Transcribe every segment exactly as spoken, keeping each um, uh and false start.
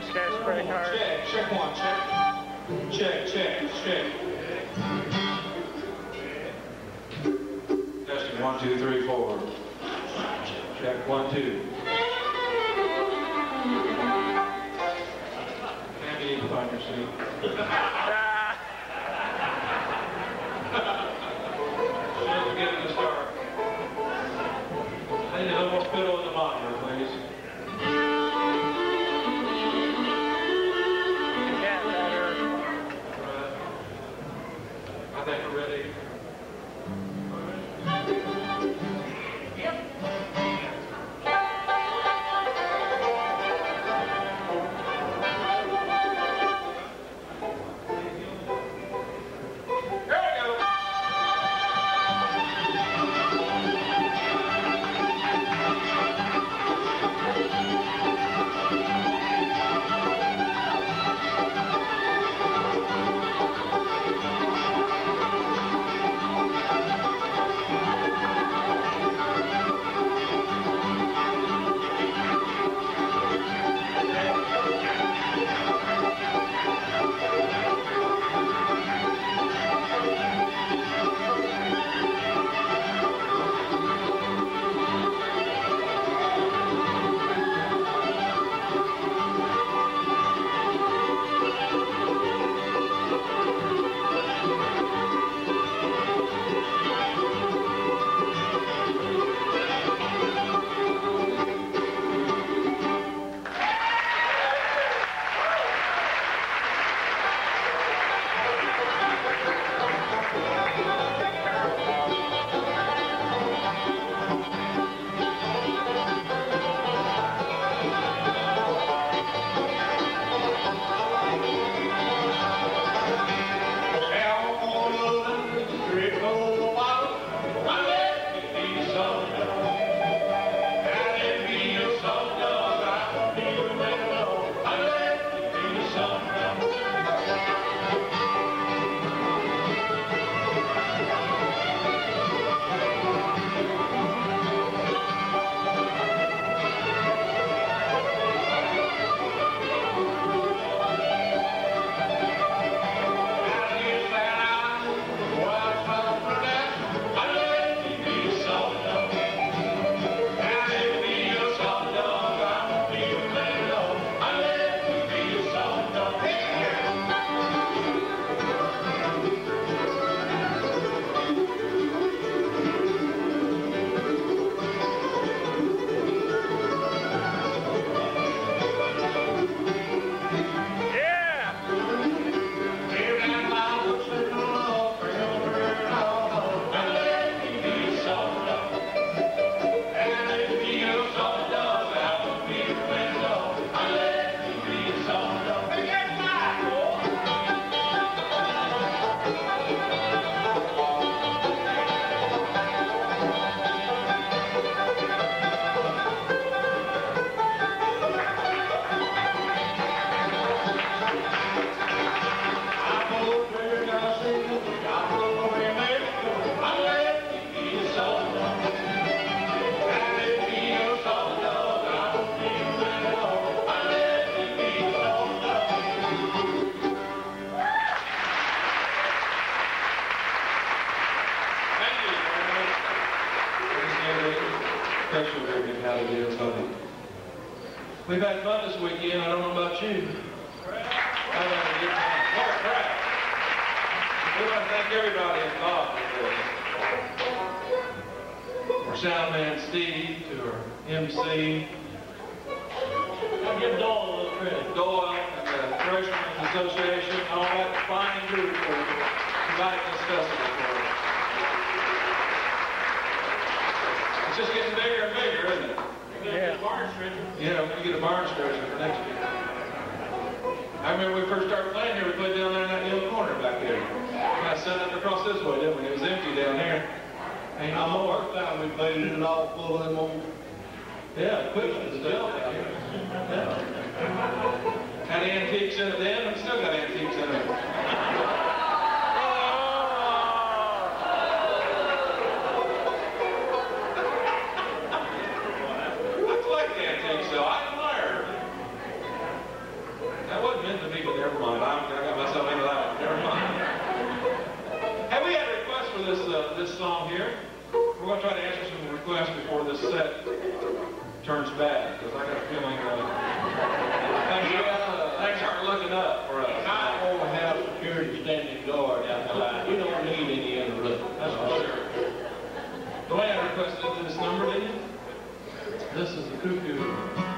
Test brake hard. Check, check one, check. Check, check, check. Testing one, two, three, four. Check one, two. Can't be able to find your seat. Just getting the start. I need a little more fiddle in the monitor, please. Yeah, better. Right. I think we're ready. We've had fun this weekend. I don't know about you. I've had a good time. What a crowd. We want to thank everybody involved with this. Our sound man Steve, to our M C. I'll give Doyle a little credit. Doyle and the Freshman Association, all that fine group for inviting this festival for us. It's just getting bigger and bigger, isn't it? Yeah. Yeah, we're going to get a barn stretcher for next week. I remember when we first started playing here, we played down there in that yellow corner back there. We kind of set up across this way, didn't we? It was empty down there. Ain't no more. First time we played it all full of them old... Yeah, equipment and stuff out here. Yeah. Had antiques in it then, and still got antiques in it. uh, this song here. We're going to try to answer some requests before this set turns bad, because I got a feeling uh, things, uh, things aren't looking up for us. I won't have security standing guard out the line. You don't need any interruption. That's for sure. Dwayne requested this number, didn't you? This is the Cuckoo.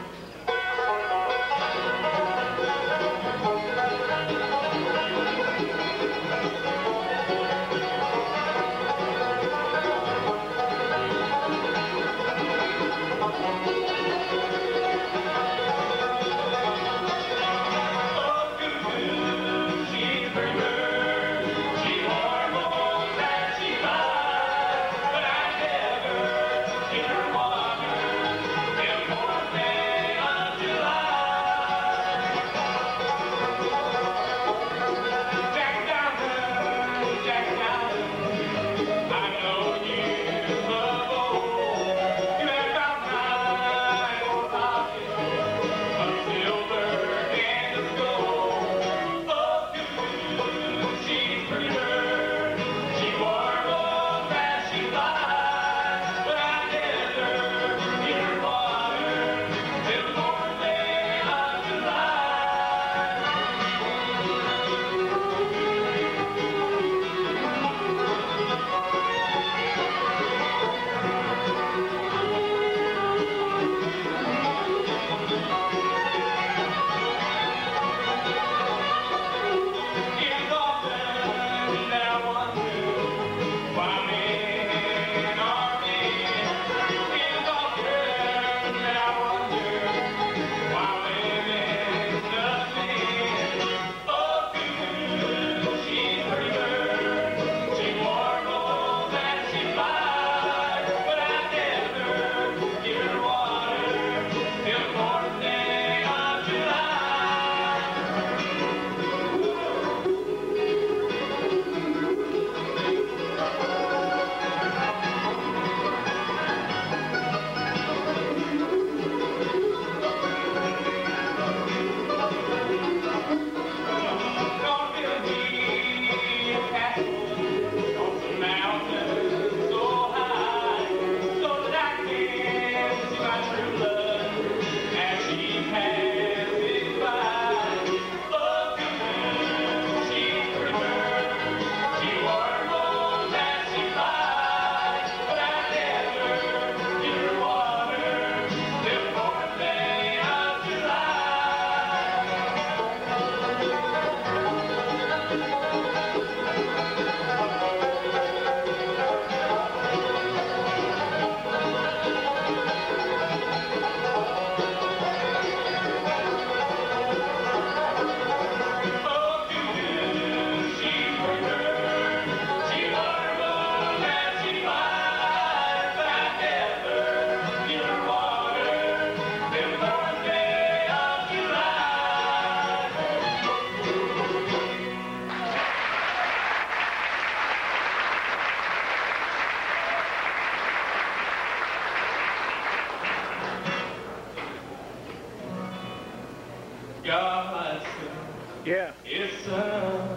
Yeah. It's a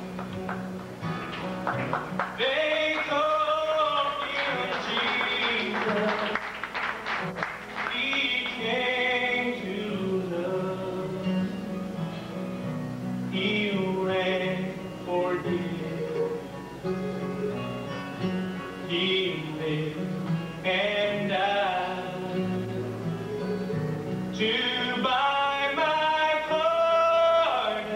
they call him Jesus. He came to love. He ran for dear. He lived and died to buy my pardon.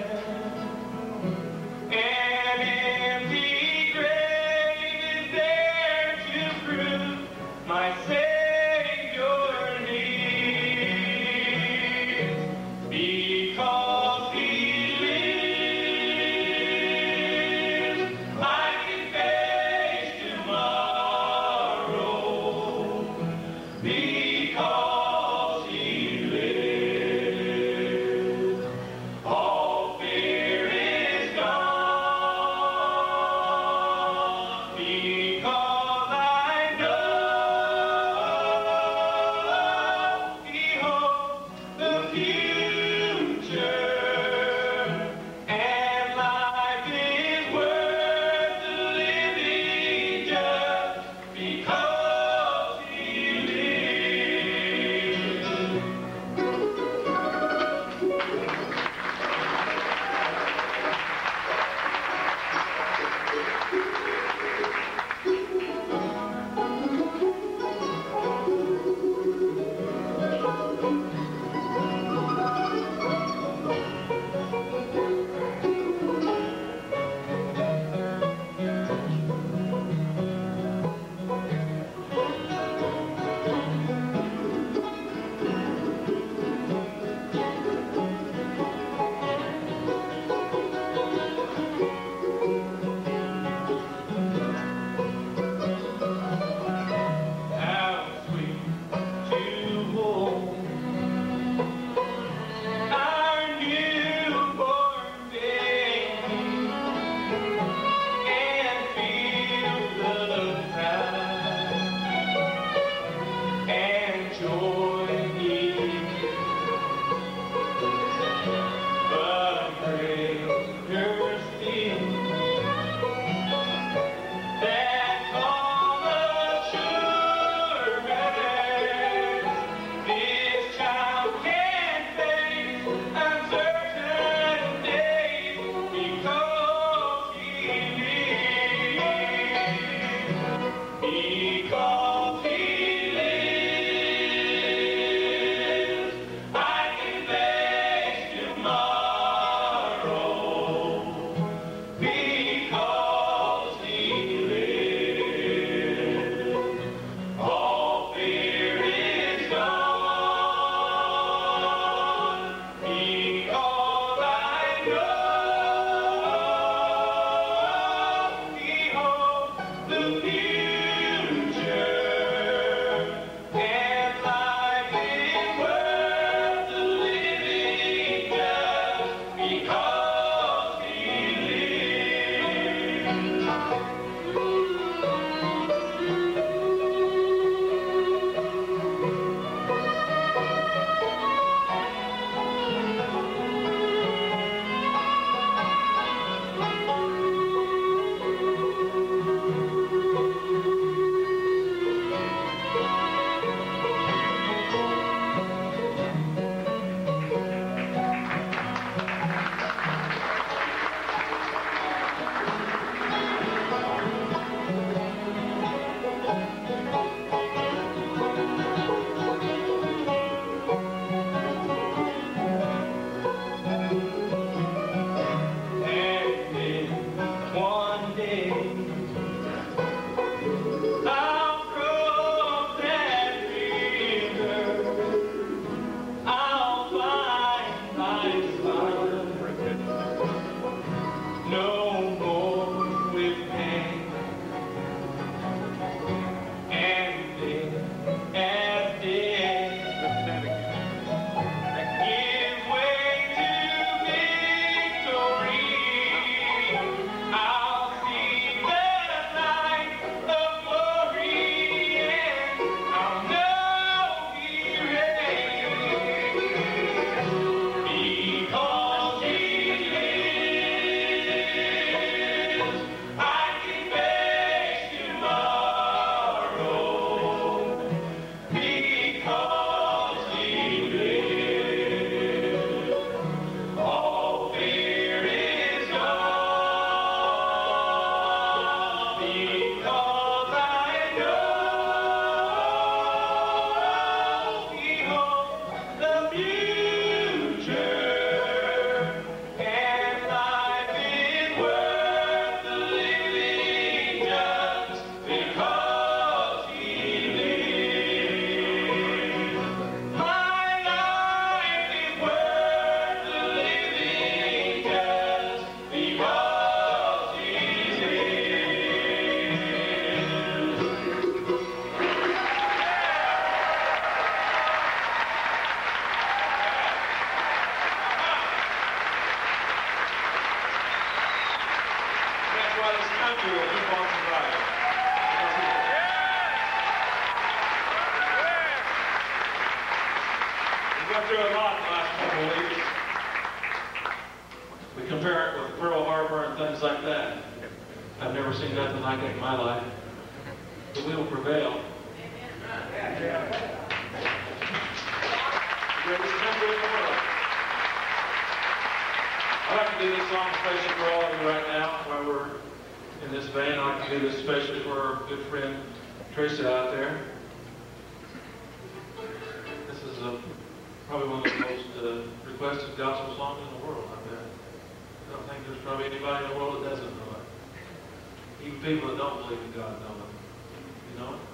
An empty grave is there to prove my Savior lives. Because He lives, I can face tomorrow. Because He lives, all fear is gone. Because I know He holds the future, and life is worth the living just Through a lot in the last couple of weeks. We compare it with Pearl Harbor and things like that. I've never seen nothing like it in my life. But we will prevail. The greatest country in the world. I'd like to do this song especially for all of you right now while we're in this vein. I'd like to do this especially for our good friend Teresa out there. This is a probably one of the most uh, requested gospel songs in the world out there. I don't think there's probably anybody in the world that doesn't know it. Even people that don't believe in God know it. You know it?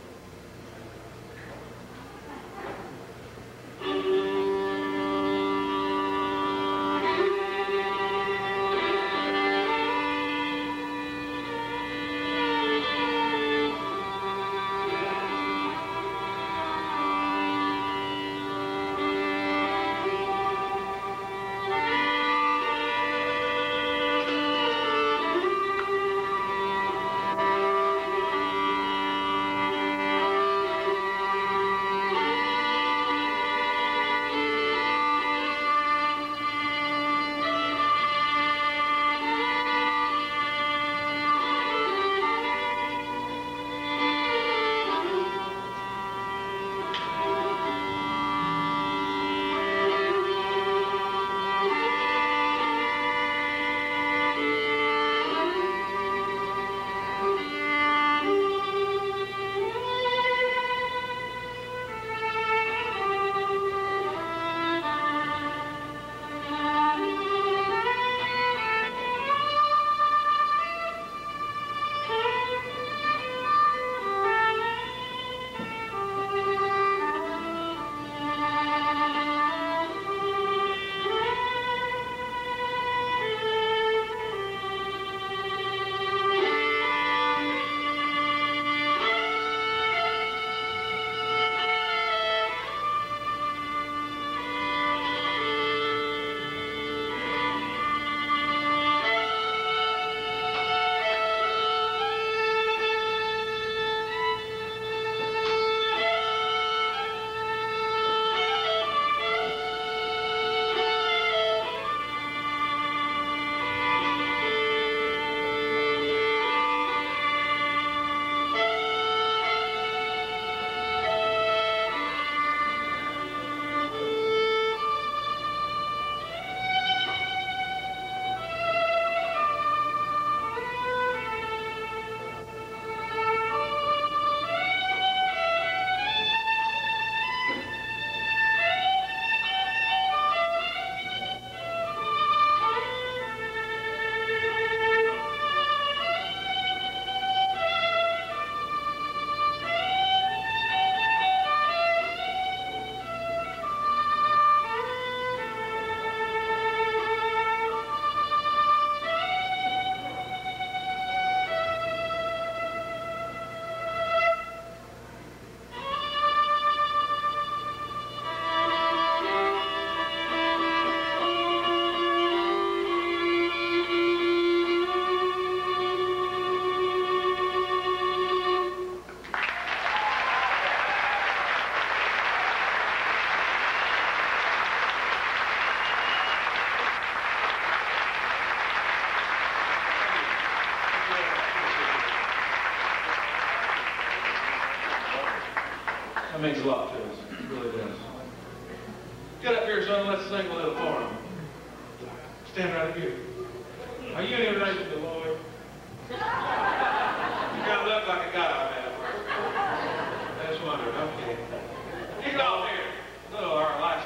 That means a lot to us. It really does. Get up here, son. Let's sing a little for him. Stand right here. Are you in relation to the Lord? You kind of look like a guy, man. That's wonderful. Okay. Get off here. Little our last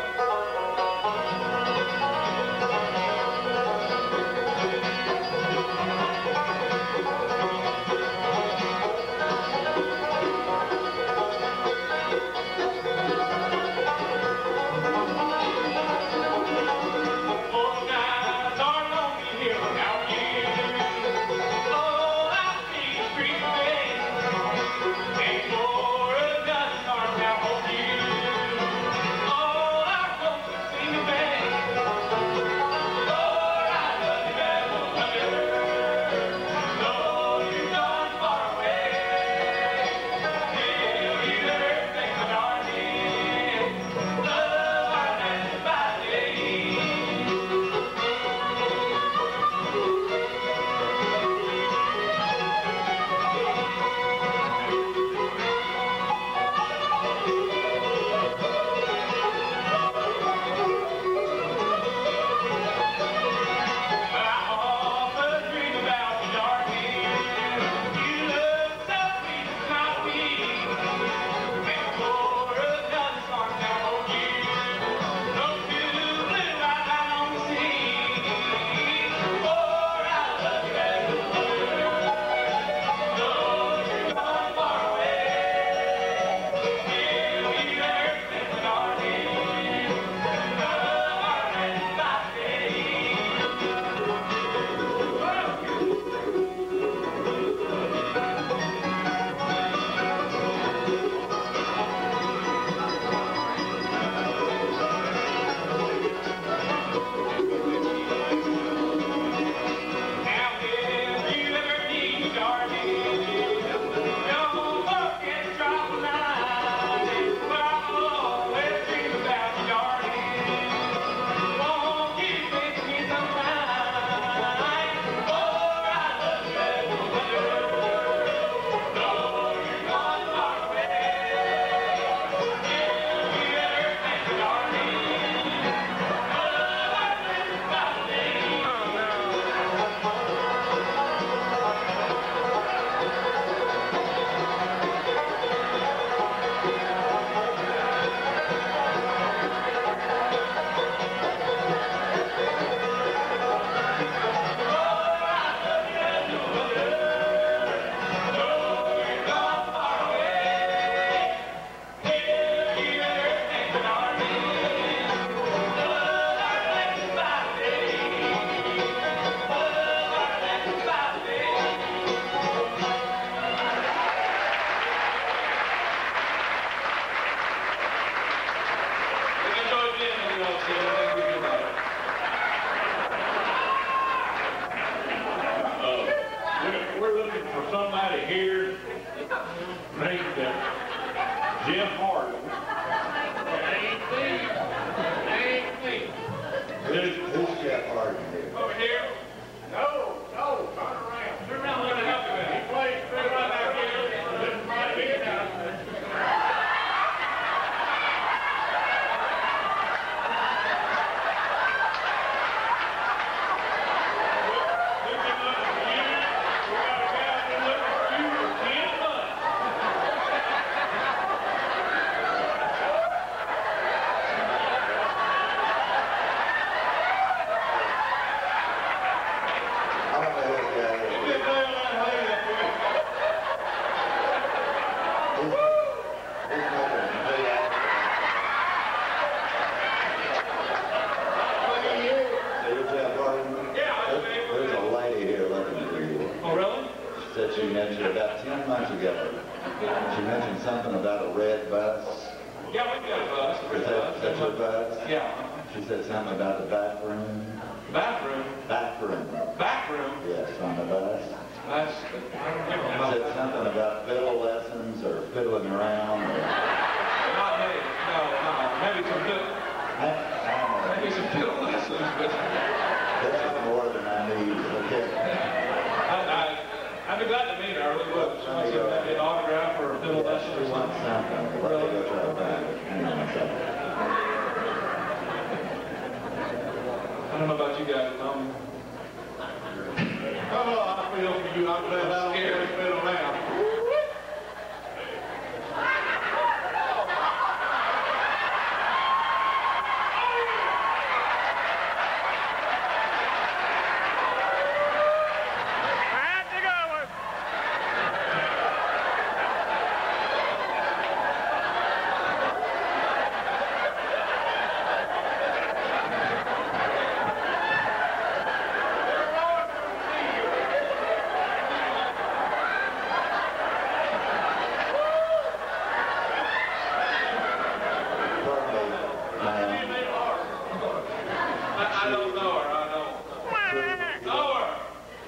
Jim Harden. Ain't me. Ain't me. Who's, who's Jeff Harden here? Over here. No, no, turn around. Turn around, let me help you with it. He plays straight right out here. This is right here now. She mentioned about ten months ago. She mentioned something about a red bus. Yeah, we got a bus. Is that, that's her bus? Yeah. She said something about the bathroom. Bathroom? Bathroom. Bathroom? Yes, on the bus. That's, I don't know. She said something about fiddle lessons or fiddling around. Or... Not me. No, no. Maybe some fiddle. I, I don't know. Maybe some fiddle lessons, but... This is more than I need. Okay. I, I, I'd be glad to meet her. I really would. She wants to get an autograph or a fiddle lesson or something. something. Let me go try to find it. Hang on a second. I don't know about you guys, but I'm Oh, I feel for you. I'm glad I don't always feel around. I don't know her, I don't. Know her!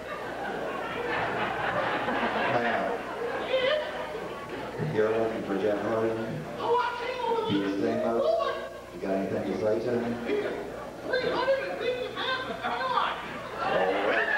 Now, you're looking for Jeff Harden? Do you sing much? You got anything to say to him? All right.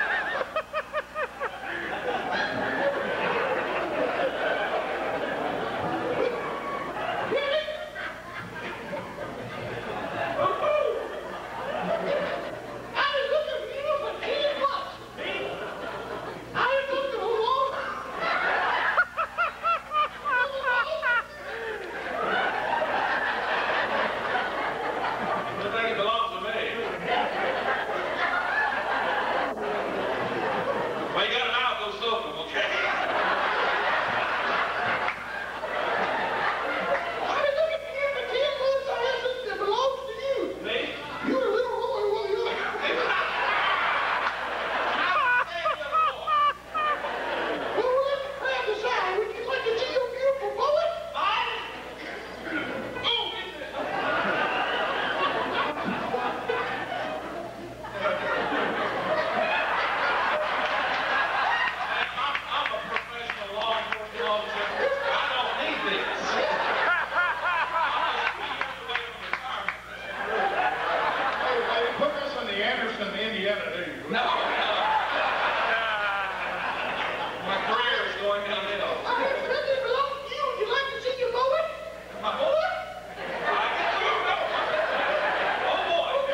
I think it belongs to me. Well, you got him out, go soak him, okay? Me? I'm a professional law enforcement officer. I don't need this. Hey, put this in the Anderson, Indiana News. No, no. My career is going downhill. My boy? I get you. No. Oh, boy.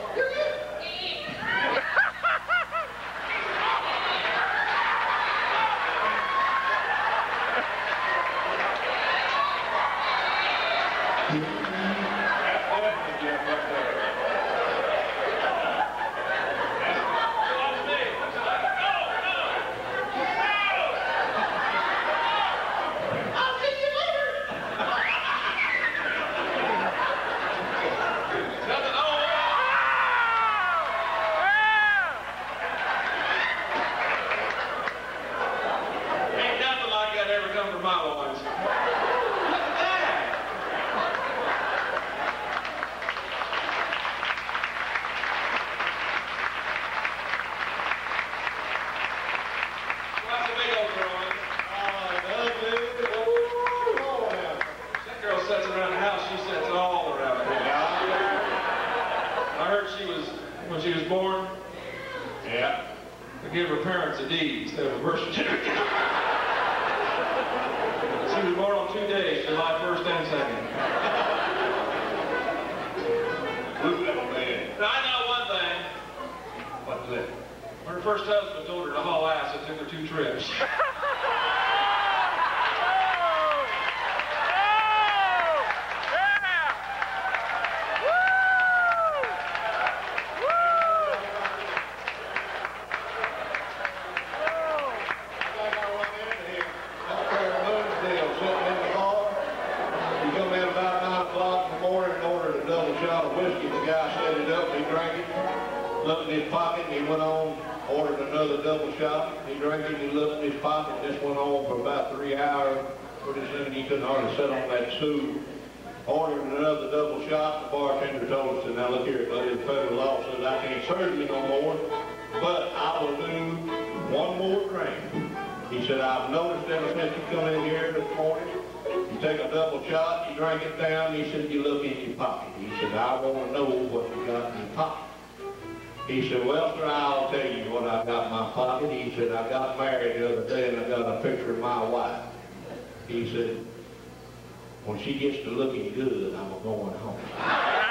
Nothing. Oh, ain't nothing like that ever come from my boys. Look at that. Well, that's a big old drawing. That girl sits around the house, she sits all around the house. I heard she was, when she was born, Yeah. they gave her parents a deed instead of a birth certificate. She was born on two days, July first and second. Good little man. Now, I know one thing. What's that? When her first husband told her to haul ass, it took her two trips. Shot of whiskey, the guy set it up, he drank it, looked in his pocket, and he went on, ordered another double shot. He drank it, he looked in his pocket, this went on for about three hours. Pretty soon he couldn't hardly sit on that stool. Ordered another double shot. The bartender told us, said, now look here, buddy, the federal law says I can't serve you no more, but I will do one more drink. He said, I've noticed ever since you come in here this morning, you take a double shot, you drink it down, he said, you look in your pocket. He said, I want to know what you got in your pocket. He said, well, sir, I'll tell you what I got in my pocket. He said, I got married the other day and I got a picture of my wife. He said, When she gets to looking good, I'm a going home.